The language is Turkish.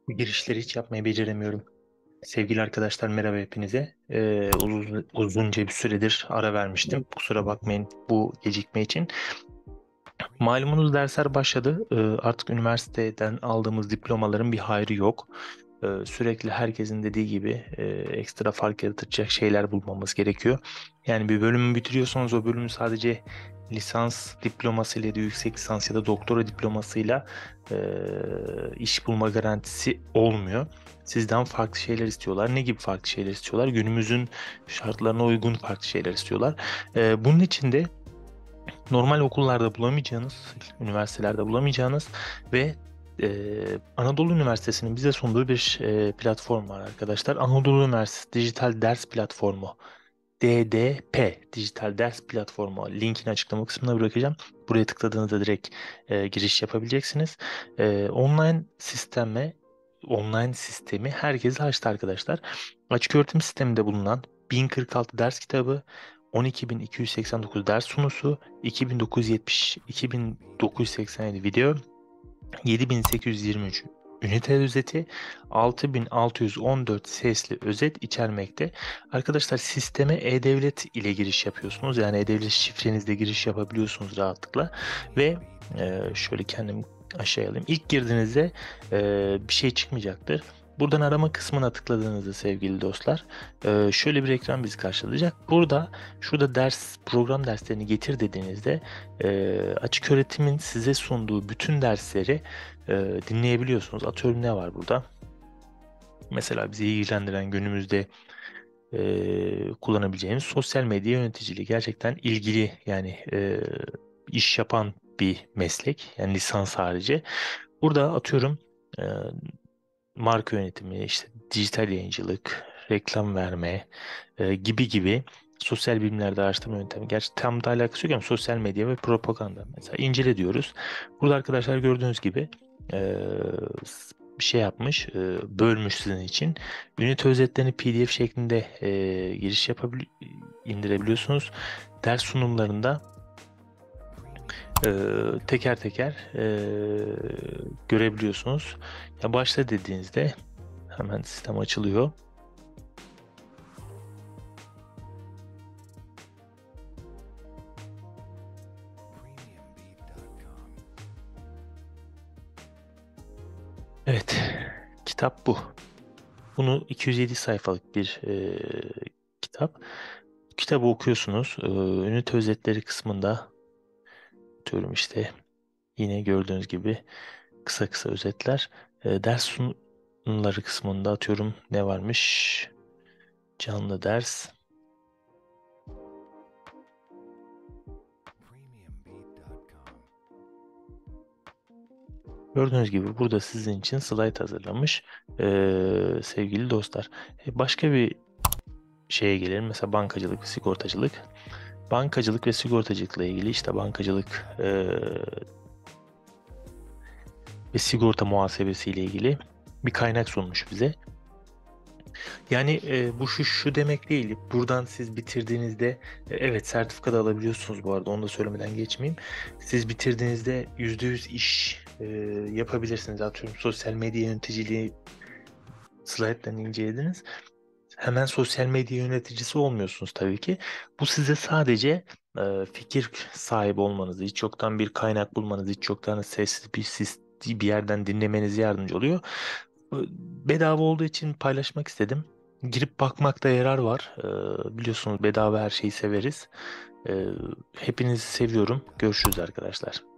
Bu girişleri hiç yapmayı beceremiyorum. Sevgili arkadaşlar, merhaba hepinize. Uzunca bir süredir ara vermiştim. Kusura bakmayın bu gecikme için. Malumunuz dersler başladı. Artık üniversiteden aldığımız diplomaların bir hayrı yok. Sürekli herkesin dediği gibi ekstra fark yaratacak şeyler bulmamız gerekiyor. Yani bir bölümü bitiriyorsanız o bölümü sadece lisans diplomasıyla ya da yüksek lisans ya da doktora diplomasıyla e, iş bulma garantisi olmuyor. Sizden farklı şeyler istiyorlar. Ne gibi farklı şeyler istiyorlar? Günümüzün şartlarına uygun farklı şeyler istiyorlar. Bunun için de normal okullarda bulamayacağınız, üniversitelerde bulamayacağınız ve Anadolu Üniversitesi'nin bize sunduğu bir platform var arkadaşlar. Anadolu Üniversitesi Dijital Ders Platformu. DDP Dijital Ders Platformu. Linkini açıklama kısmına bırakacağım. Buraya tıkladığınızda direkt giriş yapabileceksiniz. Online sistemi herkese açtı arkadaşlar. Açık öğretim sisteminde bulunan 1046 ders kitabı, 12.289 ders sunusu, 2970, 2987 video, 7823 ünite özeti, 6614 sesli özet içermekte. Arkadaşlar sisteme E-Devlet ile giriş yapıyorsunuz. Yani E-Devlet şifrenizle giriş yapabiliyorsunuz rahatlıkla. Ve şöyle kendim aşağıya alayım. İlk girdiğinizde bir şey çıkmayacaktır. Buradan arama kısmına tıkladığınızda sevgili dostlar şöyle bir ekran bizi karşılayacak. Şurada program derslerini getir dediğinizde açık öğretimin size sunduğu bütün dersleri dinleyebiliyorsunuz. Atıyorum ne var burada? Mesela bizi ilgilendiren günümüzde kullanabileceğimiz sosyal medya yöneticiliği gerçekten ilgili yani iş yapan bir meslek yani lisans harici. Burada atıyorum e, marka yönetimi, işte dijital yayıncılık, reklam verme gibi gibi sosyal bilimlerde araştırma yöntemi. Gerçi tam da alakası yok ama sosyal medya ve propaganda. Mesela incele diyoruz. Burada arkadaşlar gördüğünüz gibi e, bir şey yapmış, bölmüş sizin için. Ünite özetlerini PDF şeklinde giriş indirebiliyorsunuz. Ders sunumlarında teker teker görebiliyorsunuz. Ya başla dediğinizde hemen sistem açılıyor. Evet, kitap bu. Bunu 207 sayfalık bir kitap. Kitabı okuyorsunuz. Ünite özetleri kısmında diyorum işte yine gördüğünüz gibi kısa kısa özetler. Ders sunumları kısmında atıyorum ne varmış? Canlı ders. Gördüğünüz gibi burada sizin için slide hazırlamış sevgili dostlar. Başka bir şeye gelelim. Mesela bankacılık ve sigortacılık. Bankacılık ve sigortacılıkla ilgili işte bankacılık ve sigorta muhasebesi ile ilgili bir kaynak sunmuş bize. Yani bu şu demek değil. Buradan siz bitirdiğinizde evet sertifika da alabiliyorsunuz bu arada onu da söylemeden geçmeyeyim. Siz bitirdiğinizde %100 iş yapabilirsiniz. Atıyorum sosyal medya yöneticiliği slaytlarını incelediniz. Hemen sosyal medya yöneticisi olmuyorsunuz tabii ki. Bu size sadece fikir sahibi olmanızı, hiç yoktan bir kaynak bulmanızı, hiç yoktan sesli bir yerden dinlemenizi yardımcı oluyor. Bedava olduğu için paylaşmak istedim. Girip bakmakta yarar var. Biliyorsunuz bedava her şeyi severiz. Hepinizi seviyorum. Görüşürüz arkadaşlar.